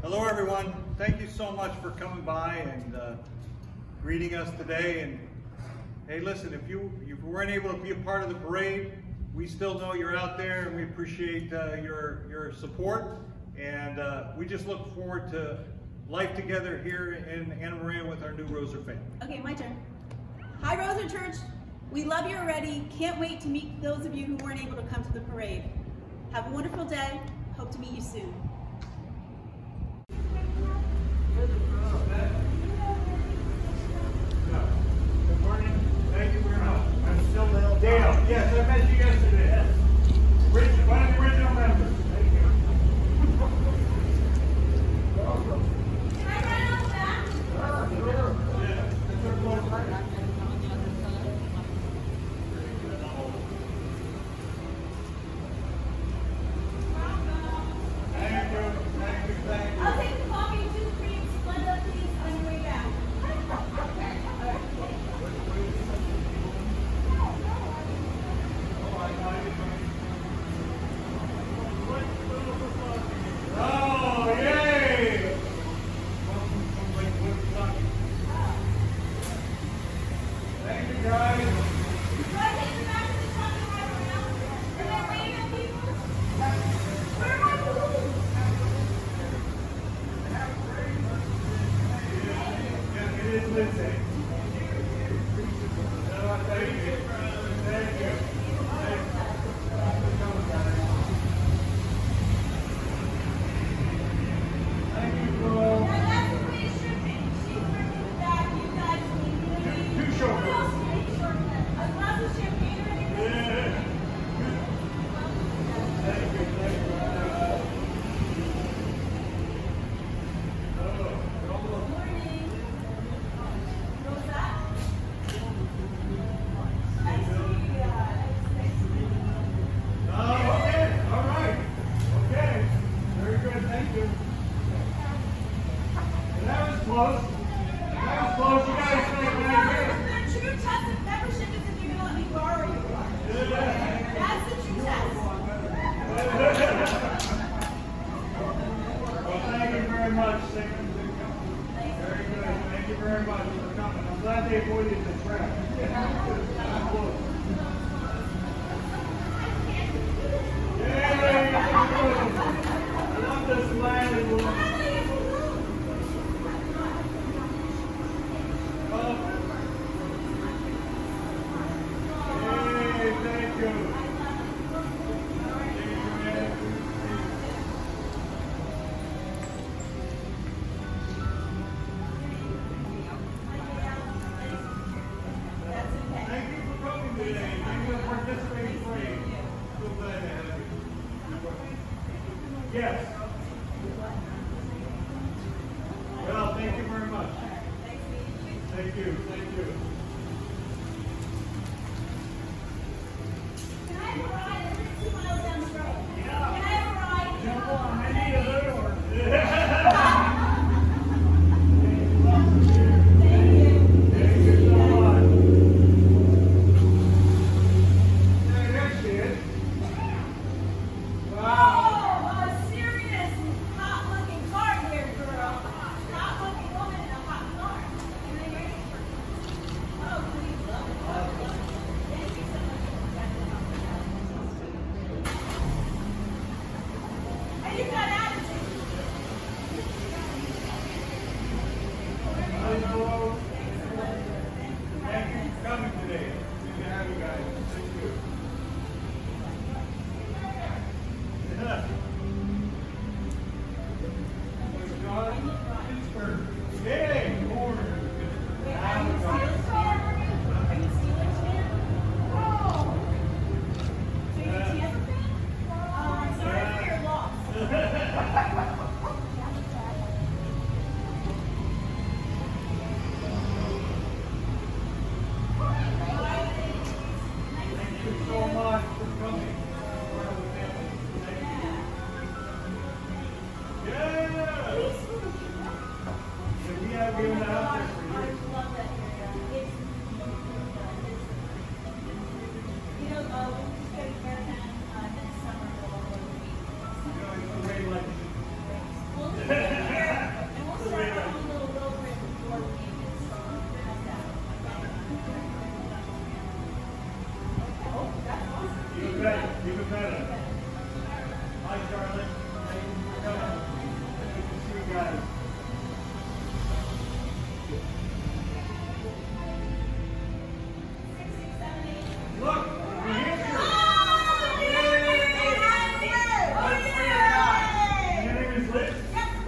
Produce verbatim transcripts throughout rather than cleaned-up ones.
Hello everyone, thank you so much for coming by and uh, greeting us today. And hey, listen, if you, if you weren't able to be a part of the parade, we still know you're out there and we appreciate uh, your, your support. And uh, we just look forward to life together here in Anna Maria with our new Roser family. Okay, my turn. Hi Roser Church, we love you already. Can't wait to meet those of you who weren't able to come to the parade. Have a wonderful day. Hope to meet you soon. Good morning. Thank you very much. I'm still Dale. Yes, I met you yesterday. Yes. Rich, one of the original members. Thank you. Can I run out the back? Sure. Yeah. That's our close. Thank you. Thank you. Thank you. I'll take the coffee, two creams, Splenda, please, on your way back. Oh, yay! Thank you, guys. Do I take the back of the truck and ride around? Are they waving at people? Where are my balloons? Yeah, it is Lindsay. Uh, thank you. Thank you. Thank you, Joel. Now that's the way it should be. She's bringing the back, you guys leave. Two shoulders. A glass of champagne or anything? Yeah. Thank you, thank you. Oh, Morning. What was that? Nice to meet you guys. Nice to meet you. oh, okay, all right. Okay, very good, thank you. Well, that was close. That was close. You guys think right The true test of membership is if you're going to let me borrow your car. That's the true test. Well, thank you very much. Thank you. Very good. Thank you very much for coming. I'm glad they avoided the trap. Yay! I love this land. Hey, thank you. Thank you for coming today. Thank you for participating in the parade. So glad to have you. Yes. Well, thank you very much. Thank you. Thank you. Can I have a ride? I live two miles down the road. Yeah. Can I have a ride? Jump on. I need a little one. Thank you. Thank you so much. There, there she is. Wow. Oh, a serious, hot-looking car here, girl. Hot-looking woman in a hot car.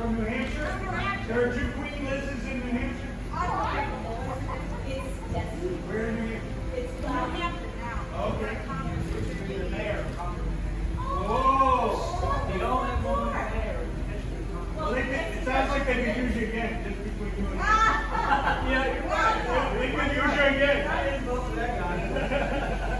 from New Hampshire? There are two Queen Liz's in New Hampshire? It's Desi. Where in New Hampshire? It's New Hampshire now. Okay. The mayor. Whoa! The only woman mayor. Well, they, it sounds like they could use you again, just between you and me. Yeah, you're right. They could use you again. I didn't vote for that guy.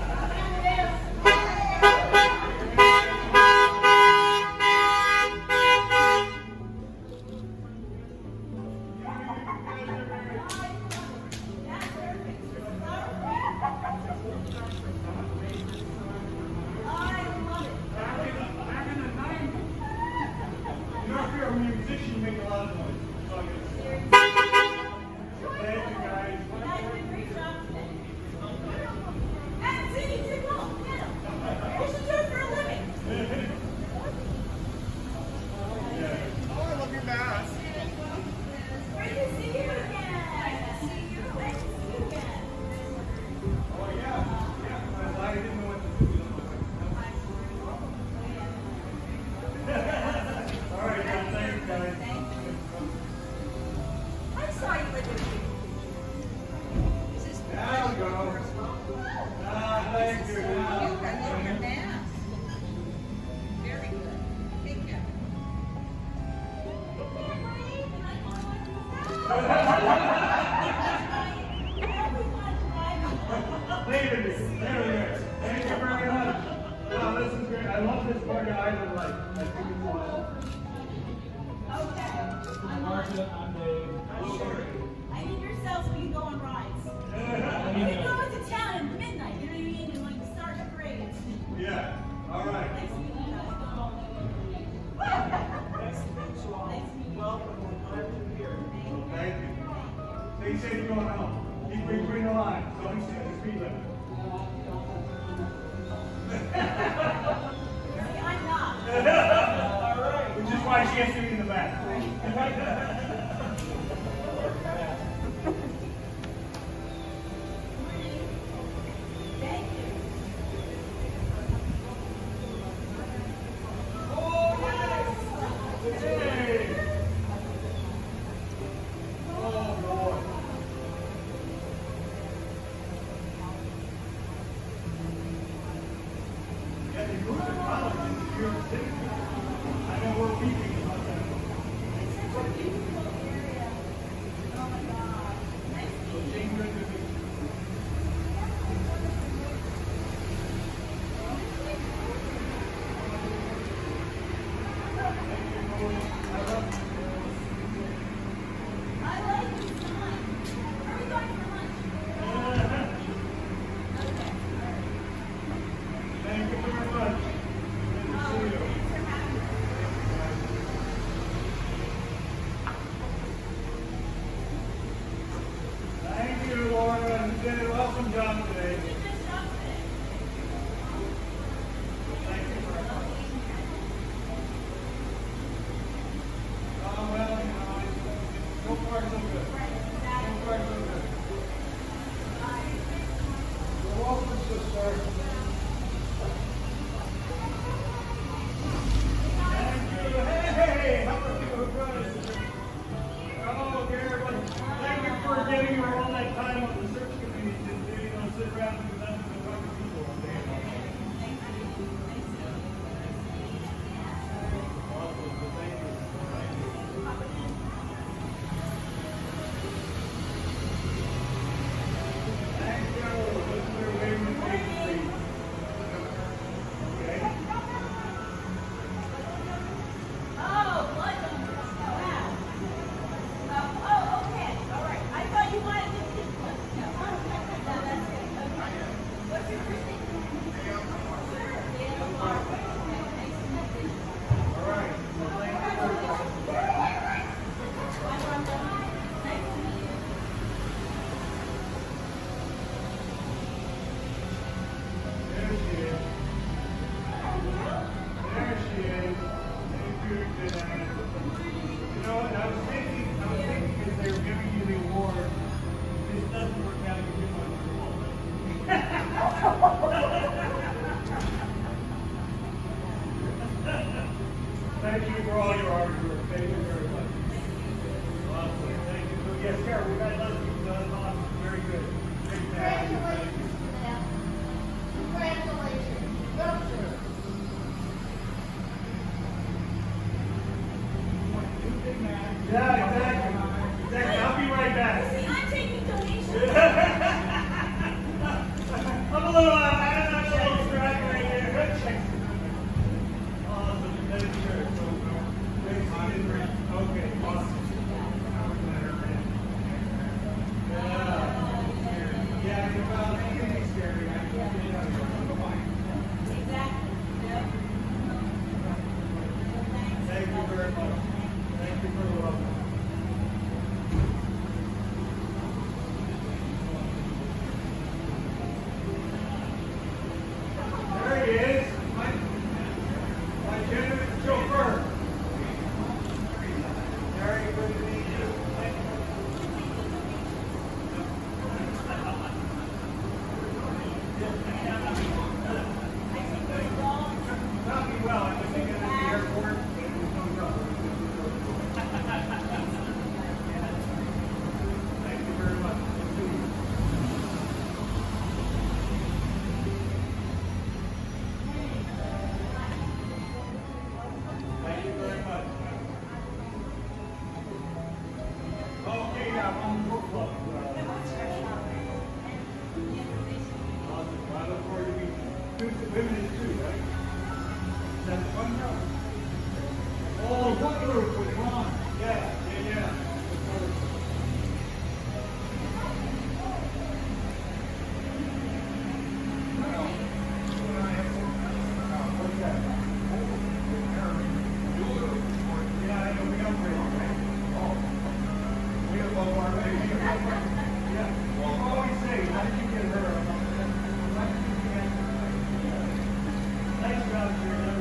You know, if you're a musician, you make a lot of noise. That's all I gotta say. Thank you, guys. Oh, yeah. Yeah, I'm glad I didn't know what to do. All right, guys. Thanks, guys. Now we go. Ah, thank you. Now. Very good. Thank you. Later, there we go. Thank you very much. Wow, this is great. I love this part of Island Life. I think it's awesome. I'm Dave. I need your cells so you can go on rides. You can go into town at midnight, you know what I mean? And like start the parade. Yeah. All right. Nice to meet you guys. Nice to meet you all. Welcome. We're glad you're here. Well, thank you. Stay safe going home. Keep between the lines. Don't exceed the speed limit. See, I'm not. All right. Which is why she has to be in the back. Thank you. Oh, yes. Hey. Oh, boy. Yeah, they moved the college into New York City. I know we're weeping about that. share. We've had other people done awesome. Very good. Great to have you. Thank you. Congratulations. Congratulations. Yeah, exactly. Exactly. I'll be right back. See, I'm taking donations. I'm a little, uh, I'm not sure what's right right here. Awesome. That is sure. So, great to see you. Okay, awesome. Yeah. Yeah, you're about to get scary. Exactly. Yep. Thank you very much. Thank you for the welcome. There he is, my, my generous chauffeur. Very good to meet you. Not me well, I just think at the airport and it was no trouble. Thank you very much. Thank you very much. Okay, yeah, I'm on the book club. Awesome. I look forward to meeting you. Tuesday, women is two, right? Is that one group? Oh, one group with Ron. Yeah, yeah, yeah. What's that? Yeah, I know we upgraded, right? Oh. We have low our rate. Yeah. Well, I always say, how did you get her? Nice job, Jerry.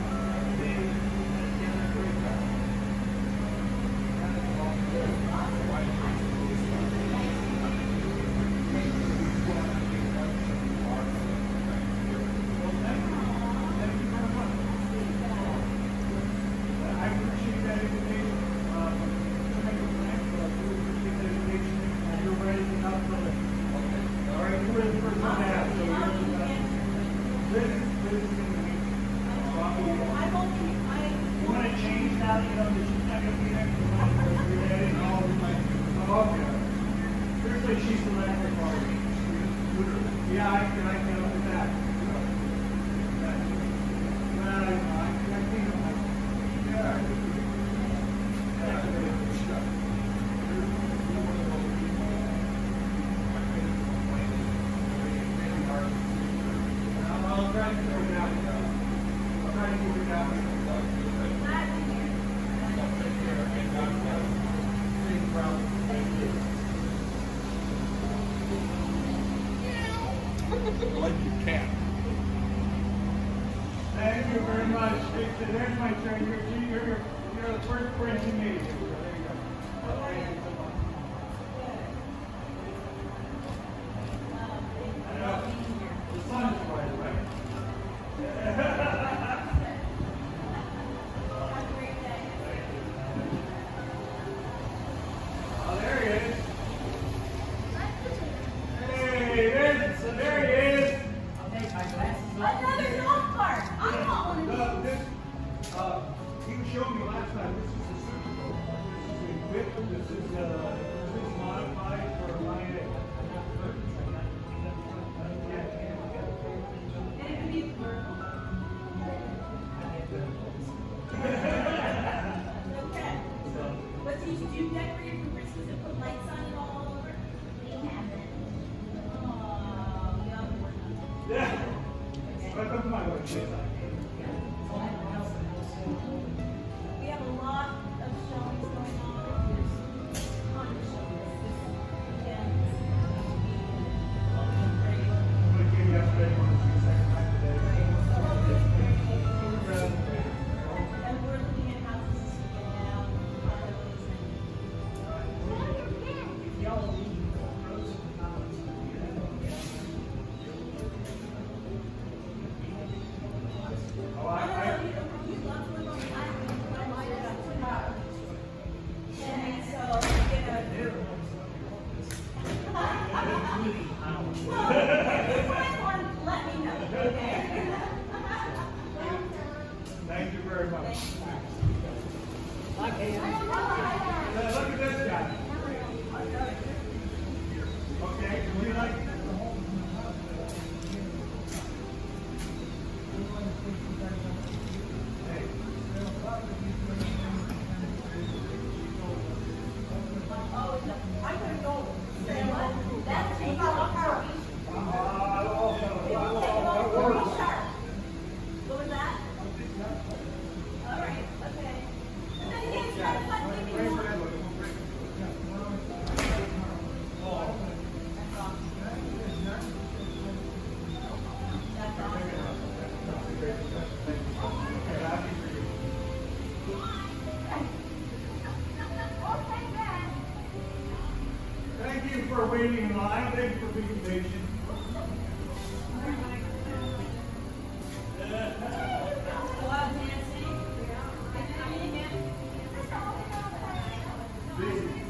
Yeah, I can, I can look at that. Well, I, I think, yeah. I'll try to figure it out. I'll try to figure it out. Like you can. Thank you very much. There's my turn. You're, you're, you're, you're the first person me. There you go. Thank you so much. I know. The sun is bright, right? Oh, there he is. Hey, there's, so there he is. Another golf cart. I want one of No, these. this, uh, he was showing me last time, this is the Super Bowl. This is the whip, this is, uh, this is modified for my, And it could be vertical. Okay. What's he do? Decorate for Christmas and put lights on it all over? We have it. Oh, we have to work on it. yeah. Welcome to my work. We have a lot of showings going on. There's a ton of showings this weekend. Great. I'm gonna give you yesterday, one of the second time today. And we're looking at houses this weekend now, condos and Y'all leave pros and cons. for waiting in line. Thank you for being patient. Busy.